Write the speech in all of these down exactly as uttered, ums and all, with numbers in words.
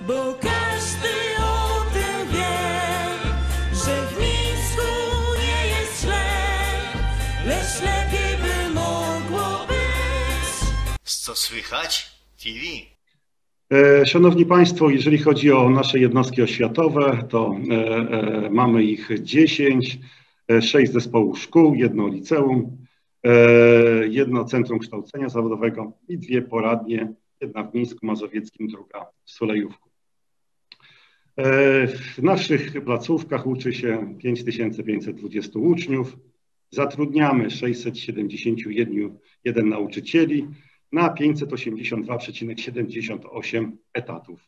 bo każdy o tym wie, że w Mińsku nie jest źle, lecz lepiej by mogło być. Co słychać? T V. Szanowni Państwo, jeżeli chodzi o nasze jednostki oświatowe, to e, e, mamy ich dziesięć, sześć zespołów szkół, jedno liceum, e, jedno centrum kształcenia zawodowego i dwie poradnie, jedna w Mińsku Mazowieckim, druga w Sulejówku. E, w naszych placówkach uczy się pięć tysięcy pięćset dwadzieścia uczniów, zatrudniamy sześćset siedemdziesiąt jeden nauczycieli, na pięćset osiemdziesiąt dwa przecinek siedemdziesiąt osiem etatów.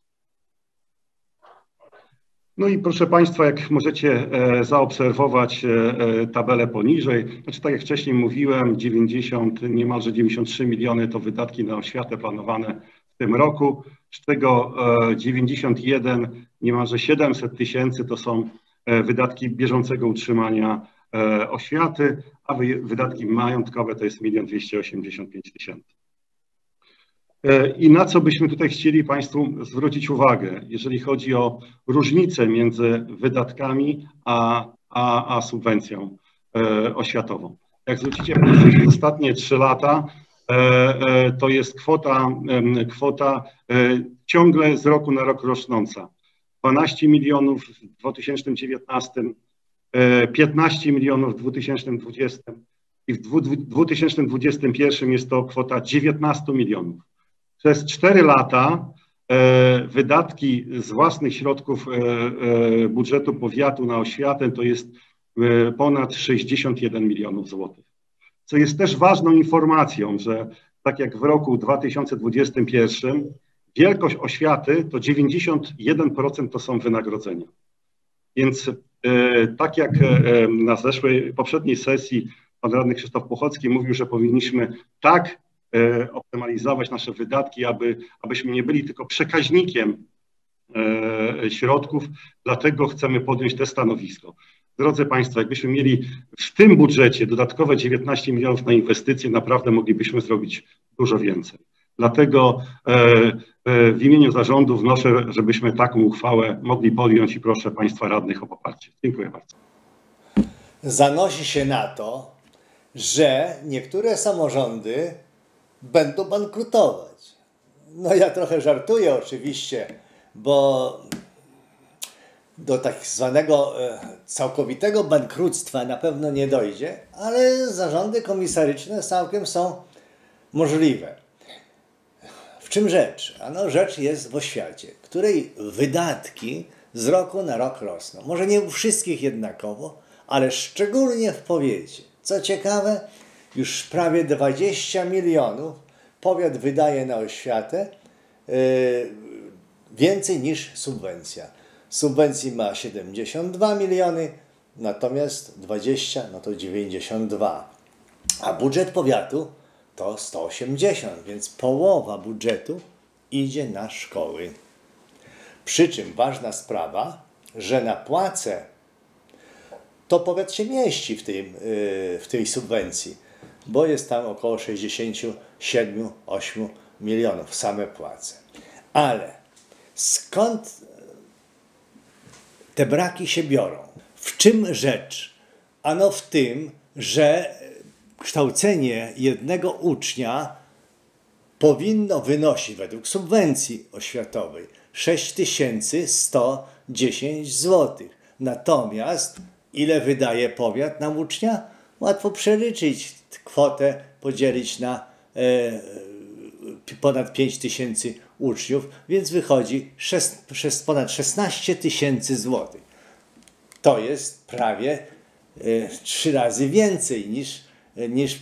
No i proszę Państwa, jak możecie e, zaobserwować e, tabelę poniżej, znaczy tak jak wcześniej mówiłem, dziewięćdziesiąt, niemalże dziewięćdziesiąt trzy miliony to wydatki na oświatę planowane w tym roku, z czego e, dziewięćdziesiąt jeden, niemalże siedemset tysięcy to są e, wydatki bieżącego utrzymania e, oświaty, a wy, wydatki majątkowe to jest milion dwieście osiemdziesiąt pięć tysięcy. I na co byśmy tutaj chcieli Państwu zwrócić uwagę, jeżeli chodzi o różnicę między wydatkami a, a, a subwencją e, oświatową. Jak zwrócicie Państwo przez ostatnie trzy lata, e, e, to jest kwota, e, kwota e, ciągle z roku na rok rosnąca. dwanaście milionów w dwa tysiące dziewiętnastym, e, piętnaście milionów w dwa tysiące dwudziestym i w dwa tysiące dwudziestym pierwszym jest to kwota dziewiętnaście milionów. Przez cztery lata e, wydatki z własnych środków e, e, budżetu powiatu na oświatę to jest e, ponad sześćdziesiąt jeden milionów złotych. Co jest też ważną informacją, że tak jak w roku dwa tysiące dwudziestym pierwszym wielkość oświaty to dziewięćdziesiąt jeden procent to są wynagrodzenia. Więc e, tak jak e, na zeszłej, poprzedniej sesji pan radny Krzysztof Pochocki mówił, że powinniśmy tak optymalizować nasze wydatki, aby, abyśmy nie byli tylko przekaźnikiem e, środków, dlatego chcemy podjąć te stanowisko. Drodzy Państwo, jakbyśmy mieli w tym budżecie dodatkowe dziewiętnaście milionów na inwestycje, naprawdę moglibyśmy zrobić dużo więcej. Dlatego e, e, w imieniu zarządu wnoszę, żebyśmy taką uchwałę mogli podjąć i proszę Państwa radnych o poparcie. Dziękuję bardzo. Zanosi się na to, że niektóre samorządy będą bankrutować. No ja trochę żartuję oczywiście, bo do tak zwanego całkowitego bankructwa na pewno nie dojdzie, ale zarządy komisaryczne całkiem są możliwe. W czym rzecz? Ano rzecz jest w oświacie, której wydatki z roku na rok rosną. Może nie u wszystkich jednakowo, ale szczególnie w powiecie. Co ciekawe, już prawie dwadzieścia milionów powiat wydaje na oświatę yy, więcej niż subwencja. Subwencji ma siedemdziesiąt dwa miliony, natomiast dwadzieścia, no to dziewięćdziesiąt dwa. A budżet powiatu to sto osiemdziesiąt, więc połowa budżetu idzie na szkoły. Przy czym ważna sprawa, że na płace to powiat się mieści w, tym, yy, w tej subwencji, bo jest tam około sześćdziesiąt siedem do ośmiu milionów same płace. Ale skąd te braki się biorą? W czym rzecz? Ano w tym, że kształcenie jednego ucznia powinno wynosić według subwencji oświatowej sześć tysięcy sto dziesięć złotych. Natomiast ile wydaje powiat na ucznia? Łatwo przeliczyć kwotę, podzielić na e, ponad pięć tysięcy uczniów, więc wychodzi szes, ponad szesnaście tysięcy złotych. To jest prawie trzy razy więcej niż, niż e,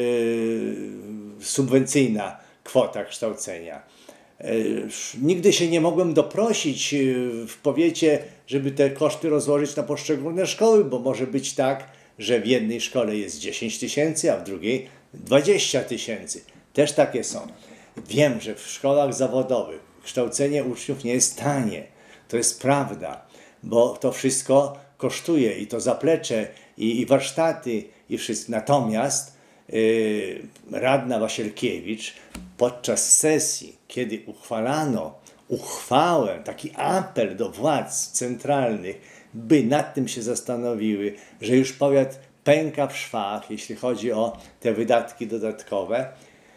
subwencyjna kwota kształcenia. E, nigdy się nie mogłem doprosić w powiecie, żeby te koszty rozłożyć na poszczególne szkoły, bo może być tak, że w jednej szkole jest dziesięć tysięcy, a w drugiej dwadzieścia tysięcy. Też takie są. Wiem, że w szkołach zawodowych kształcenie uczniów nie jest tanie. To jest prawda, bo to wszystko kosztuje i to zaplecze, i, i warsztaty, i wszystko. Natomiast yy, radna Wasielkiewicz podczas sesji, kiedy uchwalano uchwałę, taki apel do władz centralnych, by nad tym się zastanowiły, że już powiat pęka w szwach, jeśli chodzi o te wydatki dodatkowe,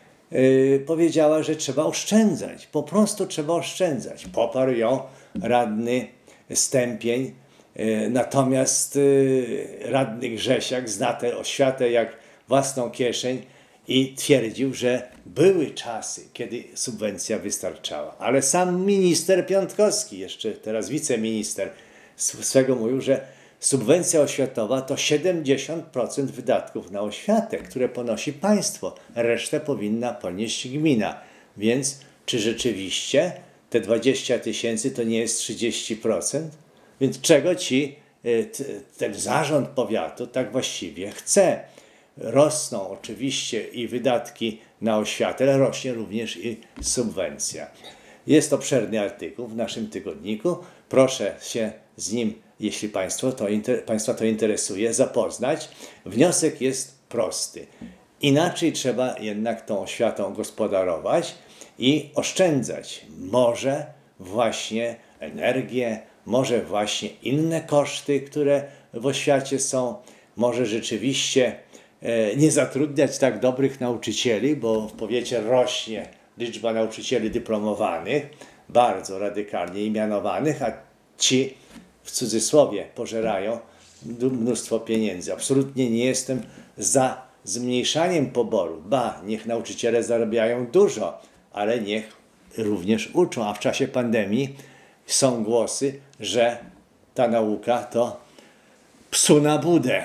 yy, powiedziała, że trzeba oszczędzać, po prostu trzeba oszczędzać. Poparł ją radny Stępień, yy, natomiast yy, radny Grzesiak zna tę oświatę jak własną kieszeń i twierdził, że były czasy, kiedy subwencja wystarczała. Ale sam minister Piątkowski, jeszcze teraz wiceminister, swego mówił, że subwencja oświatowa to siedemdziesiąt procent wydatków na oświatę, które ponosi państwo. Resztę powinna ponieść gmina. Więc czy rzeczywiście te dwadzieścia tysięcy to nie jest trzydzieści procent? Więc czego ci ten zarząd powiatu tak właściwie chce? Rosną oczywiście i wydatki na oświatę, ale rośnie również i subwencja. Jest obszerny artykuł w naszym tygodniku. Proszę się z nim, jeśli Państwo to, Państwa to interesuje, zapoznać. Wniosek jest prosty. Inaczej trzeba jednak tą oświatą gospodarować i oszczędzać. Może właśnie energię, może właśnie inne koszty, które w oświacie są. Może rzeczywiście nie zatrudniać tak dobrych nauczycieli, bo w powiecie rośnie liczba nauczycieli dyplomowanych, bardzo radykalnie i mianowanych, a ci w cudzysłowie pożerają mnóstwo pieniędzy. Absolutnie nie jestem za zmniejszaniem poboru. Ba, niech nauczyciele zarabiają dużo, ale niech również uczą. A w czasie pandemii są głosy, że ta nauka to psu na budę.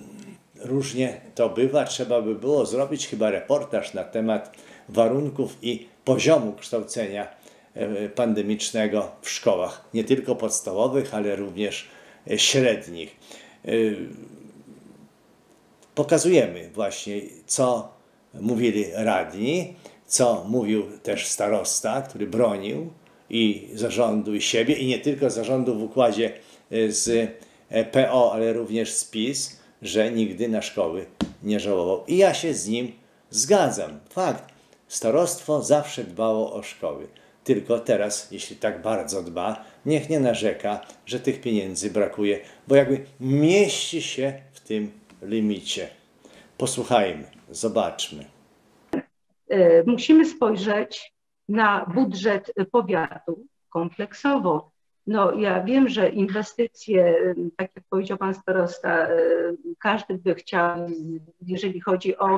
Różnie to bywa. Trzeba by było zrobić chyba reportaż na temat warunków i poziomu kształcenia pandemicznego w szkołach, nie tylko podstawowych, ale również średnich. Pokazujemy właśnie, co mówili radni, co mówił też starosta, który bronił i zarządu, i siebie, i nie tylko zarządu w układzie z P O, ale również z PiS, że nigdy na szkoły nie żałował. I ja się z nim zgadzam. Fakt, starostwo zawsze dbało o szkoły. Tylko teraz, jeśli tak bardzo dba, niech nie narzeka, że tych pieniędzy brakuje, bo jakby mieści się w tym limicie. Posłuchajmy, zobaczmy. Musimy spojrzeć na budżet powiatu kompleksowo. No, ja wiem, że inwestycje, tak jak powiedział pan starosta, każdy by chciał, jeżeli chodzi o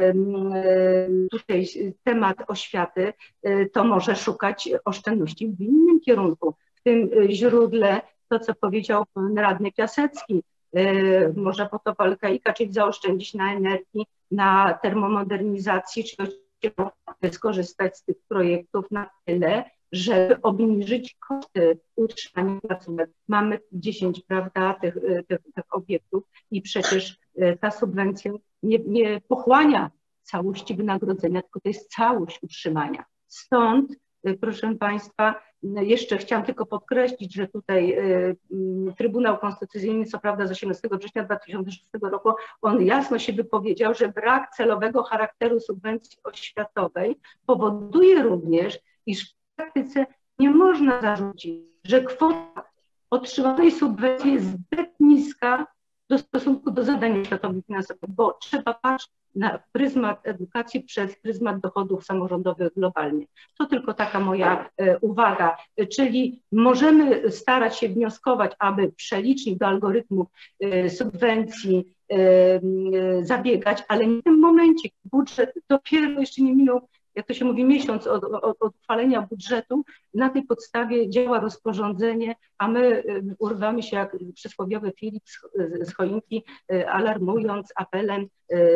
tutaj temat oświaty, to może szukać oszczędności w innym kierunku. W tym źródle, to co powiedział pan radny Piasecki, można fotowoltaika, czyli zaoszczędzić na energii, na termomodernizacji, czyli skorzystać z tych projektów na tyle, żeby obniżyć koszty utrzymania placówek. Mamy dziesięć, prawda, tych, tych, tych obiektów i przecież ta subwencja nie, nie pochłania całości wynagrodzenia, tylko to jest całość utrzymania. Stąd, proszę Państwa, jeszcze chciałam tylko podkreślić, że tutaj Trybunał Konstytucyjny, co prawda z osiemnastego września dwa tysiące szóstego roku, on jasno się wypowiedział, że brak celowego charakteru subwencji oświatowej powoduje również, iż w praktyce nie można zarzucić, że kwota otrzymanej subwencji jest zbyt niska w stosunku do zadań oświatowych finansowych, bo trzeba patrzeć na pryzmat edukacji przez pryzmat dochodów samorządowych globalnie. To tylko taka moja e, uwaga, czyli możemy starać się wnioskować, aby przelicznik do algorytmu e, subwencji e, e, zabiegać, ale nie w tym momencie. Budżet dopiero jeszcze nie minął, jak to się mówi, miesiąc od, od, od uchwalenia budżetu. Na tej podstawie działa rozporządzenie, a my urwamy się jak przysłowiowy Filip z choinki, alarmując apelem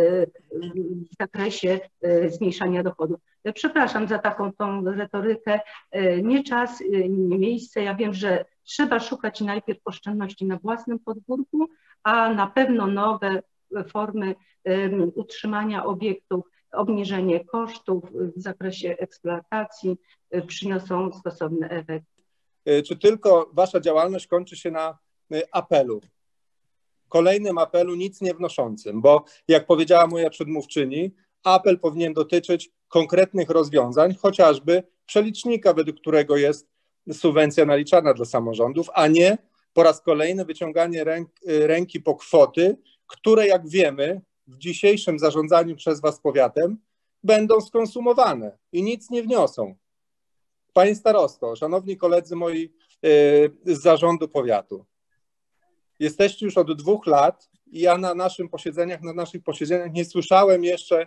w zakresie zmniejszania dochodów. Przepraszam za taką tą retorykę. Nie czas, nie miejsce. Ja wiem, że trzeba szukać najpierw oszczędności na własnym podwórku, a na pewno nowe formy utrzymania obiektów, obniżenie kosztów w zakresie eksploatacji przyniosą stosowny efekt. Czy tylko wasza działalność kończy się na apelu? Kolejnym apelu nic nie wnoszącym, bo jak powiedziała moja przedmówczyni, apel powinien dotyczyć konkretnych rozwiązań, chociażby przelicznika, według którego jest subwencja naliczana dla samorządów, a nie po raz kolejny wyciąganie ręk, ręki po kwoty, które jak wiemy w dzisiejszym zarządzaniu przez was powiatem będą skonsumowane i nic nie wniosą. Panie starosto, szanowni koledzy moi z zarządu powiatu, jesteście już od dwóch lat i ja na naszym posiedzeniach, na naszych posiedzeniach nie słyszałem jeszcze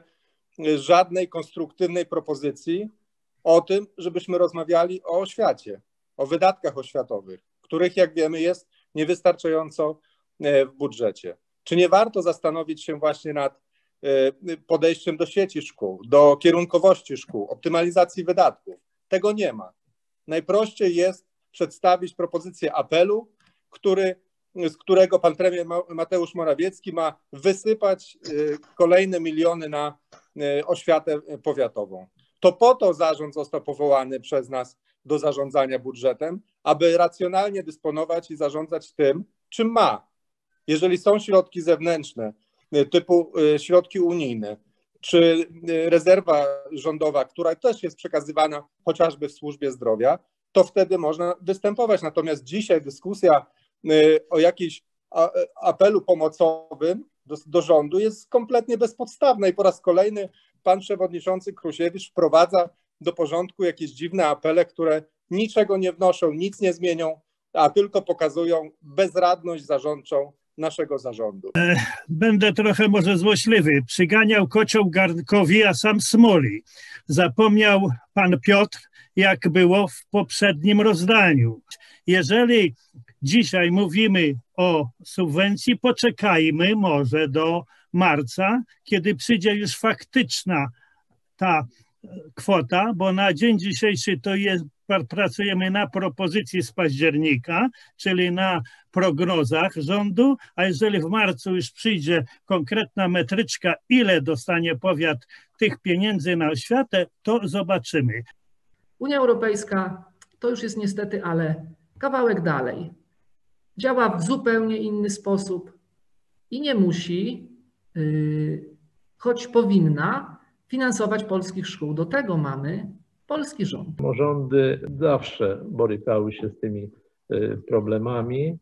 żadnej konstruktywnej propozycji o tym, żebyśmy rozmawiali o oświacie, o wydatkach oświatowych, których jak wiemy jest niewystarczająco w budżecie. Czy nie warto zastanowić się właśnie nad podejściem do sieci szkół, do kierunkowości szkół, optymalizacji wydatków? Tego nie ma. Najprościej jest przedstawić propozycję apelu, który, z którego pan premier Mateusz Morawiecki ma wysypać kolejne miliony na oświatę powiatową. To po to zarząd został powołany przez nas do zarządzania budżetem, aby racjonalnie dysponować i zarządzać tym, czym ma. Jeżeli są środki zewnętrzne, typu środki unijne, czy rezerwa rządowa, która też jest przekazywana chociażby w służbie zdrowia, to wtedy można występować. Natomiast dzisiaj dyskusja o jakimś apelu pomocowym do, do rządu jest kompletnie bezpodstawna i po raz kolejny pan przewodniczący Krusiewicz wprowadza do porządku jakieś dziwne apele, które niczego nie wnoszą, nic nie zmienią, a tylko pokazują bezradność zarządczą naszego zarządu. Będę trochę może złośliwy. Przyganiał kocioł garnkowi, a sam smoli. Zapomniał pan Piotr, jak było w poprzednim rozdaniu. Jeżeli dzisiaj mówimy o subwencji, poczekajmy może do marca, kiedy przyjdzie już faktyczna ta kwota, bo na dzień dzisiejszy to jest, pracujemy na propozycji z października, czyli na prognozach rządu, a jeżeli w marcu już przyjdzie konkretna metryczka, ile dostanie powiat tych pieniędzy na oświatę, to zobaczymy. Unia Europejska to już jest niestety, ale kawałek dalej. Działa w zupełnie inny sposób i nie musi, yy, choć powinna, finansować polskich szkół. Do tego mamy polski rząd. Samorządy zawsze borykały się z tymi problemami.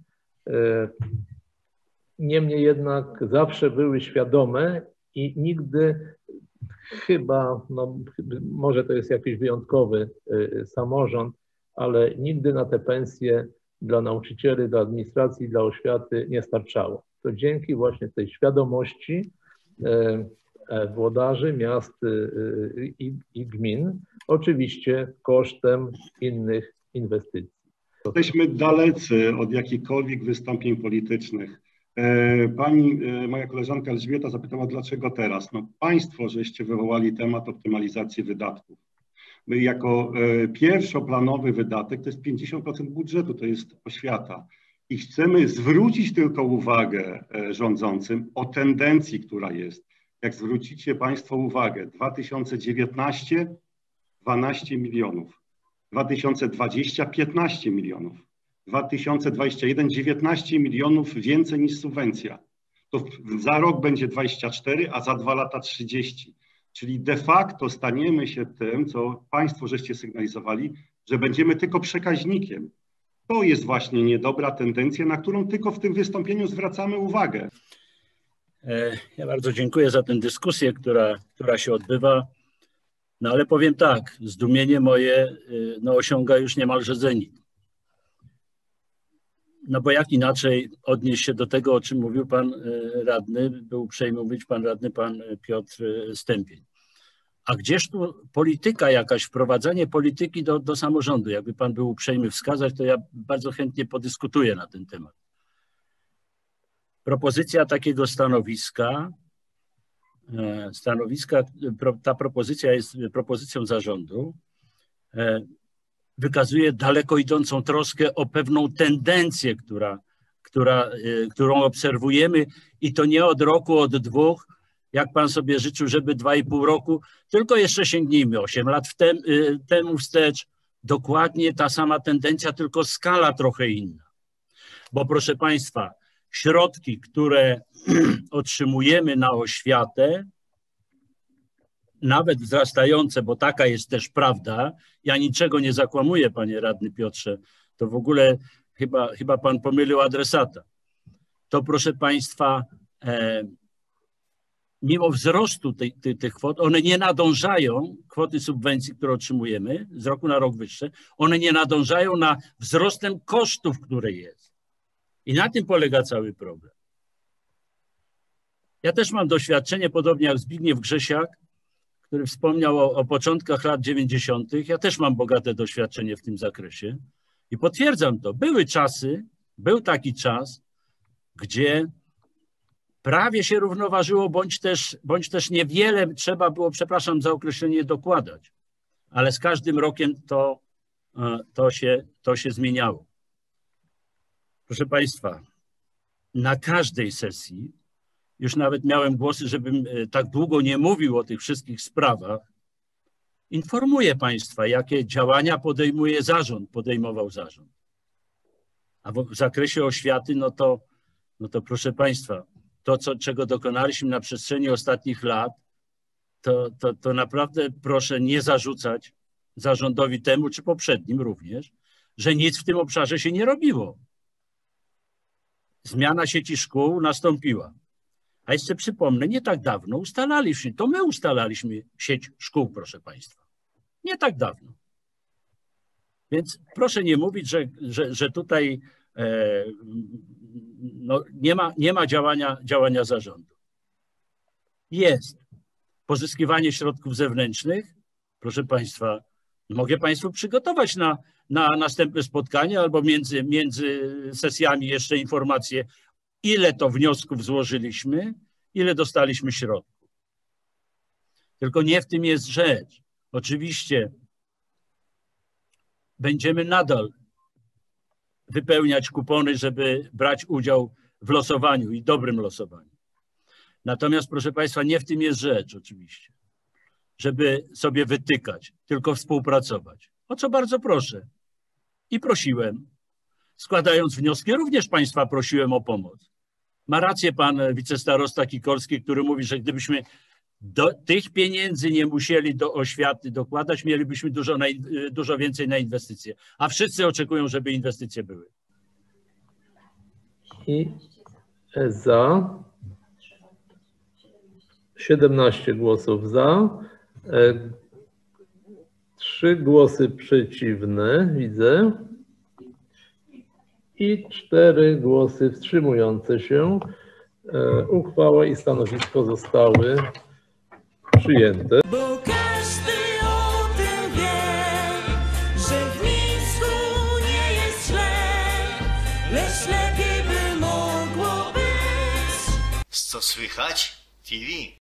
Niemniej jednak zawsze były świadome i nigdy chyba, no może to jest jakiś wyjątkowy samorząd, ale nigdy na te pensje dla nauczycieli, dla administracji, dla oświaty nie starczało. To dzięki właśnie tej świadomości włodarzy, miast i, i gmin, oczywiście kosztem innych inwestycji. Jesteśmy dalecy od jakichkolwiek wystąpień politycznych. Pani, moja koleżanka Elżbieta zapytała, dlaczego teraz? No państwo, żeście wywołali temat optymalizacji wydatków. My jako pierwszoplanowy wydatek to jest pięćdziesiąt procent budżetu, to jest oświata. I chcemy zwrócić tylko uwagę rządzącym o tendencji, która jest. Jak zwrócicie państwo uwagę, dwa tysiące dziewiętnasty dwanaście milionów, dwa tysiące dwudziesty piętnaście milionów, dwa tysiące dwudziesty pierwszy dziewiętnaście milionów więcej niż subwencja. To za rok będzie dwadzieścia cztery, a za dwa lata trzydzieści. Czyli de facto staniemy się tym, co państwo żeście sygnalizowali, że będziemy tylko przekaźnikiem. To jest właśnie niedobra tendencja, na którą tylko w tym wystąpieniu zwracamy uwagę. Ja bardzo dziękuję za tę dyskusję, która, która się odbywa. No ale powiem tak, zdumienie moje no, osiąga już niemalże zenit. No bo jak inaczej odnieść się do tego, o czym mówił pan radny, był uprzejmy mówić pan radny, pan Piotr Stępień. A gdzież tu polityka jakaś, wprowadzanie polityki do, do samorządu? Jakby pan był uprzejmy wskazać, to ja bardzo chętnie podyskutuję na ten temat. Propozycja takiego stanowiska, stanowiska, ta propozycja jest propozycją zarządu, wykazuje daleko idącą troskę o pewną tendencję, która, która, którą obserwujemy i to nie od roku, od dwóch, jak pan sobie życzył, żeby dwa i pół roku, tylko jeszcze sięgnijmy osiem lat w tem, temu wstecz, dokładnie ta sama tendencja, tylko skala trochę inna. Bo proszę państwa, środki, które otrzymujemy na oświatę, nawet wzrastające, bo taka jest też prawda, ja niczego nie zakłamuję, panie radny Piotrze, to w ogóle chyba, chyba pan pomylił adresata. To proszę państwa, e, mimo wzrostu tej, tej, tych kwot, one nie nadążają, kwoty subwencji, które otrzymujemy, z roku na rok wyższe, one nie nadążają na wzrostem kosztów, które jest. I na tym polega cały problem. Ja też mam doświadczenie, podobnie jak Zbigniew Grzesiak, który wspomniał o, o początkach lat dziewięćdziesiątych. Ja też mam bogate doświadczenie w tym zakresie i potwierdzam to. Były czasy, był taki czas, gdzie prawie się równoważyło, bądź też, bądź też niewiele trzeba było, przepraszam za określenie, dokładać. Ale z każdym rokiem to, to, się, to się zmieniało. Proszę państwa, na każdej sesji, już nawet miałem głosy, żebym tak długo nie mówił o tych wszystkich sprawach, informuję państwa, jakie działania podejmuje zarząd, podejmował zarząd. A w, w zakresie oświaty, no to, no to proszę państwa, to, co, czego dokonaliśmy na przestrzeni ostatnich lat, to, to, to naprawdę proszę nie zarzucać zarządowi temu, czy poprzednim również, że nic w tym obszarze się nie robiło. Zmiana sieci szkół nastąpiła. A jeszcze przypomnę, nie tak dawno ustalaliśmy, to my ustalaliśmy sieć szkół, proszę państwa. Nie tak dawno. Więc proszę nie mówić, że, że, że tutaj e, no, nie ma, nie ma działania, działania zarządu. Jest. Pozyskiwanie środków zewnętrznych, proszę państwa, mogę państwu przygotować na, na następne spotkanie albo między, między sesjami jeszcze informacje, ile to wniosków złożyliśmy, ile dostaliśmy środków. Tylko nie w tym jest rzecz. Oczywiście będziemy nadal wypełniać kupony, żeby brać udział w losowaniu i dobrym losowaniu. Natomiast, proszę państwa, nie w tym jest rzecz oczywiście, żeby sobie wytykać, tylko współpracować. O co bardzo proszę. I prosiłem, składając wnioski, również państwa prosiłem o pomoc. Ma rację pan wicestarosta Kikolski, który mówi, że gdybyśmy do tych pieniędzy nie musieli do oświaty dokładać, mielibyśmy dużo, na, dużo więcej na inwestycje. A wszyscy oczekują, żeby inwestycje były. I za siedemnaście głosów za, trzy głosy przeciwne, widzę, i cztery głosy wstrzymujące się. Uchwała i stanowisko zostały przyjęte. Bo każdy o tym wie, że w Mińsku nie jest źle, lecz lepiej by mogło być. Co słychać? T V.